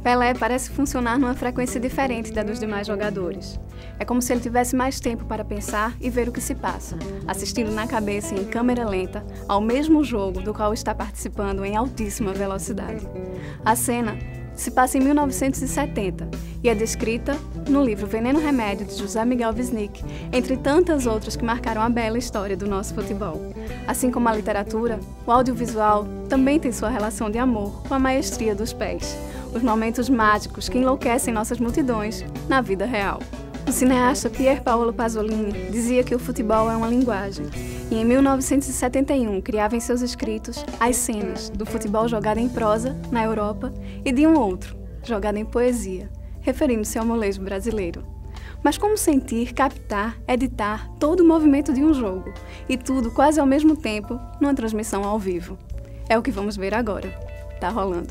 Pelé parece funcionar numa frequência diferente da dos demais jogadores. É como se ele tivesse mais tempo para pensar e ver o que se passa, assistindo na cabeça em câmera lenta ao mesmo jogo do qual está participando em altíssima velocidade. A cena se passa em 1970 e é descrita no livro Veneno Remédio, de José Miguel Wisnik, entre tantas outras que marcaram a bela história do nosso futebol. Assim como a literatura, o audiovisual também tem sua relação de amor com a maestria dos pés, os momentos mágicos que enlouquecem nossas multidões na vida real. O cineasta Pier Paolo Pasolini dizia que o futebol é uma linguagem, e em 1971 criava em seus escritos as cenas do futebol jogado em prosa, na Europa, e de um outro, jogado em poesia, referindo-se ao molejo brasileiro. Mas como sentir, captar, editar todo o movimento de um jogo, e tudo quase ao mesmo tempo, numa transmissão ao vivo? É o que vamos ver agora. Tá rolando.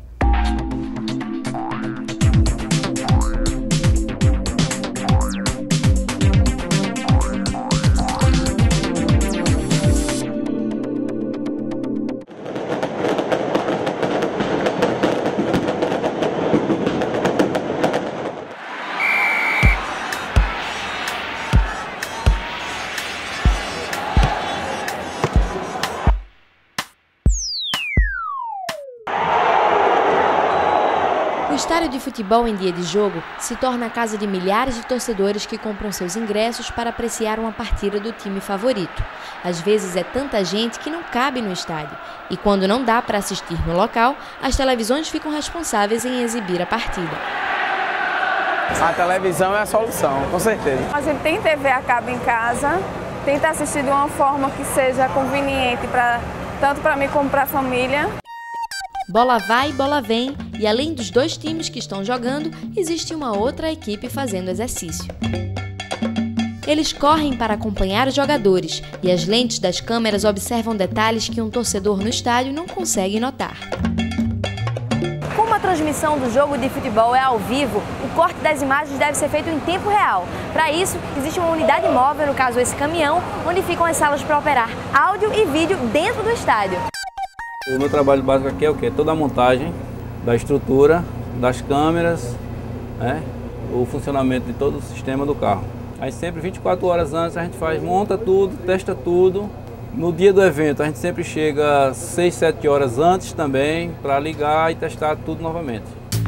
O estádio de futebol em dia de jogo se torna a casa de milhares de torcedores que compram seus ingressos para apreciar uma partida do time favorito. Às vezes é tanta gente que não cabe no estádio, e quando não dá para assistir no local, as televisões ficam responsáveis em exibir a partida. A televisão é a solução, com certeza. A gente tem TV a cabo em casa, tenta assistir de uma forma que seja conveniente tanto para mim como para a família. Bola vai, bola vem, e além dos dois times que estão jogando, existe uma outra equipe fazendo exercício. Eles correm para acompanhar os jogadores, e as lentes das câmeras observam detalhes que um torcedor no estádio não consegue notar. Como a transmissão do jogo de futebol é ao vivo, o corte das imagens deve ser feito em tempo real. Para isso, existe uma unidade móvel, no caso esse caminhão, onde ficam as salas para operar áudio e vídeo dentro do estádio. O meu trabalho básico aqui é o quê? Toda a montagem da estrutura, das câmeras, né? O funcionamento de todo o sistema do carro. Aí sempre 24 horas antes a gente monta tudo, testa tudo. No dia do evento a gente sempre chega 6, 7 horas antes também para ligar e testar tudo novamente.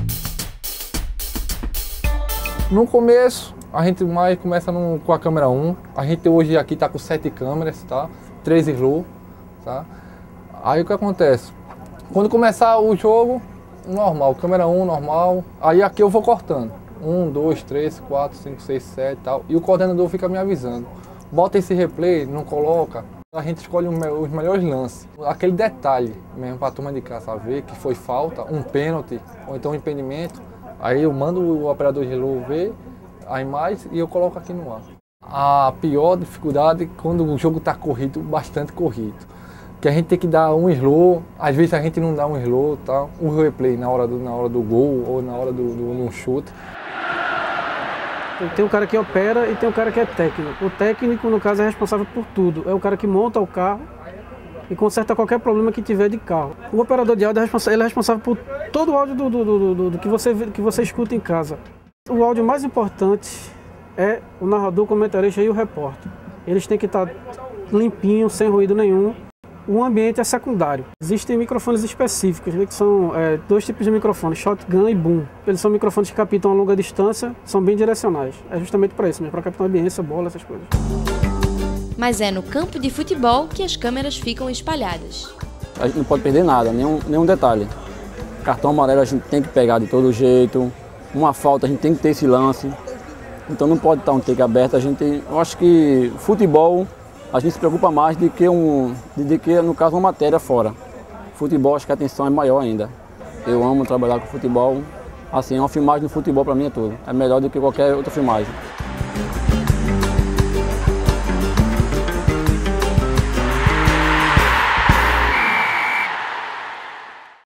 No começo a gente mais começa com a câmera 1. A gente hoje aqui está com 7 câmeras, tá? 3 slow, tá? Aí o que acontece? Quando começar o jogo, normal, câmera 1, normal. Aí aqui eu vou cortando. 1, 2, 3, 4, 5, 6, 7 e tal. E o coordenador fica me avisando. Bota esse replay, não coloca. A gente escolhe os melhores lances. Aquele detalhe mesmo para a turma de casa ver que foi falta, um pênalti ou então um impedimento. Aí eu mando o operador de slow ver a imagem e eu coloco aqui no ar. A pior dificuldade é quando o jogo está corrido, bastante corrido. Que a gente tem que dar um slow, às vezes a gente não dá um slow, tá? Um replay na hora do gol ou na hora do chute. Tem um cara que opera e tem um cara que é técnico. O técnico, no caso, é responsável por tudo. É o cara que monta o carro e conserta qualquer problema que tiver de carro. O operador de áudio ele é responsável por todo o áudio do que você escuta em casa. O áudio mais importante é o narrador, o comentarista e o repórter. Eles têm que estar limpinhos, sem ruído nenhum. O ambiente é secundário. Existem microfones específicos, que são dois tipos de microfones, shotgun e boom. Eles são microfones que captam a longa distância, são bem direcionais. É justamente para isso, para captar ambiência, bola, essas coisas. Mas é no campo de futebol que as câmeras ficam espalhadas. A gente não pode perder nada, nenhum detalhe. Cartão amarelo a gente tem que pegar de todo jeito, uma falta a gente tem que ter esse lance. Então não pode estar um take aberto. Eu acho que futebol a gente se preocupa mais do que, no caso, uma matéria fora. Futebol, acho que a atenção é maior ainda. Eu amo trabalhar com futebol. Assim, uma filmagem no futebol para mim é tudo. É melhor do que qualquer outra filmagem.